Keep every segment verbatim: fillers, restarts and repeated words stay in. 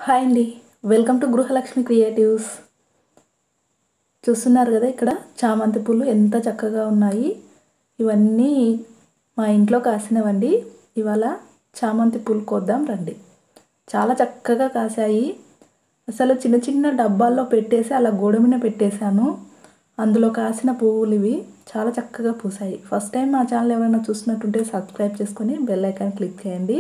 Hi అండి. Welcome to Gruhalakshmi creatives. చూస్తున్నారు కదా, ఇక్కడ చామంతి పూలు ఎంత చక్కగా ఉన్నాయి. ఇవన్నీ మా ఇంట్లో కాసినవండి. ఇవాళ చామంతి పూలు కోద్దాం రండి. చాలా చక్కగా కాసాయి. అసలు చిన్న చిన్న డబ్బాల్లో పెట్టేసి అలా గోడ మీద పెట్టేశాను. అందులో కాసిన పువ్వులు ఇవి చాలా చక్కగా పూసాయి. ఫస్ట్ టైం మా ఛానల్ ఎవరైనా చూసినట్టుంటే సబ్స్క్రైబ్ చేసుకొని బెల్ ఐకాన్ క్లిక్ చేయండి.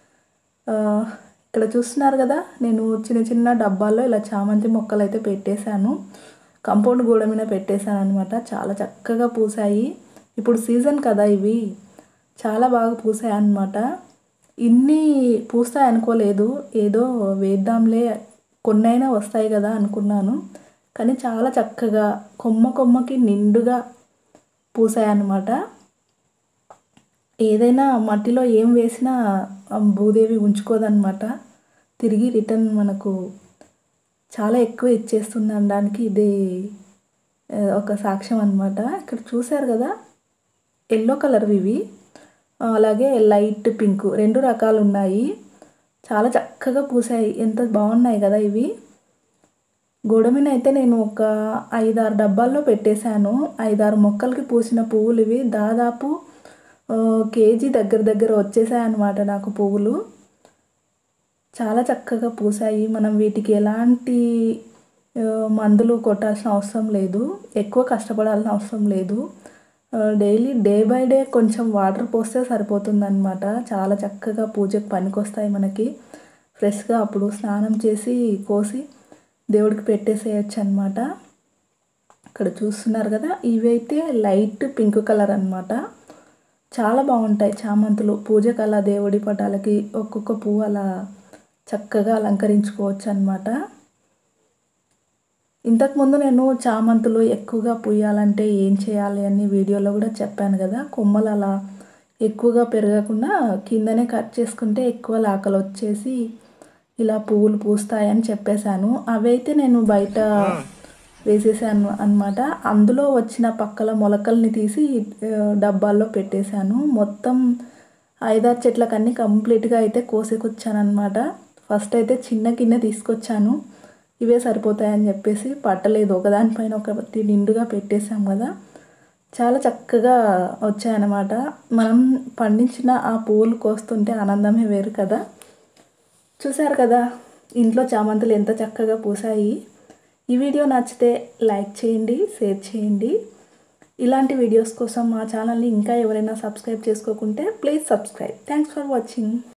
ఇక్కడ చూస్తున్నారు కదా, నేను చిన్న చిన్న డబ్బాల్లో ఇలా చామంతి మొక్కలు అయితే పెట్టేశాను. కంపౌండ్ గోడ మీద పెట్టేశాను అనమాట. చాలా చక్కగా పూసాయి. ఇప్పుడు సీజన్ కదా, ఇవి చాలా బాగా పూసాయి అన్నమాట. ఇన్ని పూస్తాయి అనుకోలేదు. ఏదో వేద్దాంలే, కొన్నైనా వస్తాయి కదా అనుకున్నాను. కానీ చాలా చక్కగా కొమ్మ కొమ్మకి నిండుగా పూసాయి అన్నమాట. ఏదైనా మట్టిలో ఏం వేసినా భూదేవి ఉంచుకోదన్నమాట. తిరిగి రిటర్న్ మనకు చాలా ఎక్కువ ఇచ్చేస్తుంది అనడానికి ఇది ఒక సాక్ష్యం అన్నమాట. ఇక్కడ చూశారు కదా, ఎల్లో కలర్ ఇవి, అలాగే లైట్ పింక్, రెండు రకాలు ఉన్నాయి. చాలా చక్కగా పూసాయి. ఎంత బాగున్నాయి కదా ఇవి. గోడ మీద అయితే నేను ఒక ఐదారు డబ్బాల్లో పెట్టేశాను. ఐదారు మొక్కలకి పూసిన పువ్వులు ఇవి. దాదాపు కేజీ దగ్గర దగ్గర వచ్చేసాయి అన్నమాట నాకు పువ్వులు. చాలా చక్కగా పూసాయి. మనం వీటికి ఎలాంటి మందులు కొట్టాల్సిన అవసరం లేదు, ఎక్కువ కష్టపడాల్సిన అవసరం లేదు. డైలీ డే బై డే కొంచెం వాటర్ పోస్తే సరిపోతుందన్నమాట. చాలా చక్కగా పూజకు పనికొస్తాయి మనకి. ఫ్రెష్గా అప్పుడు స్నానం చేసి కోసి దేవుడికి పెట్టేసేయచ్చు అన్నమాట. ఇక్కడ చూస్తున్నారు కదా, ఇవైతే లైట్ పింక్ కలర్ అన్నమాట. చాలా బాగుంటాయి చామంతులు. పూజకు అలా దేవుడి పటాలకి ఒక్కొక్క పువ్వు అలా చక్కగా అలంకరించుకోవచ్చు అన్నమాట. ఇంతకుముందు నేను చామంతులు ఎక్కువగా పూయాలంటే ఏం చేయాలి అని వీడియోలో కూడా చెప్పాను కదా. కొమ్మలు అలా ఎక్కువగా పెరగకుండా కిందనే కట్ చేసుకుంటే ఎక్కువ లాకలు వచ్చేసి ఇలా పువ్వులు పూస్తాయని చెప్పేశాను. అవైతే నేను బయట వేసేసాను అన్నమాట. అందులో వచ్చిన పక్కల మొలకల్ని తీసి డబ్బాల్లో పెట్టేశాను. మొత్తం ఐదారు చెట్లకన్నీ కంప్లీట్గా అయితే కోసేకొచ్చాను అన్నమాట. ఫస్ట్ అయితే చిన్న గిన్నె తీసుకొచ్చాను. ఇవే సరిపోతాయని చెప్పేసి పట్టలేదు. ఒకదానిపైన ఒకటి నిండుగా పెట్టేశాం కదా, చాలా చక్కగా వచ్చాయన్నమాట. మనం పండించిన ఆ పువ్వులు కోస్తుంటే ఆనందమే వేరు కదా. చూశారు కదా, ఇంట్లో చామంతులు ఎంత చక్కగా పూసాయి. ఈ వీడియో నచ్చితే లైక్ చేయండి, షేర్ చేయండి. ఇలాంటి వీడియోస్ కోసం మా ఛానల్ని ఇంకా ఎవరైనా సబ్స్క్రైబ్ చేసుకోకుంటే please subscribe. Thanks for watching.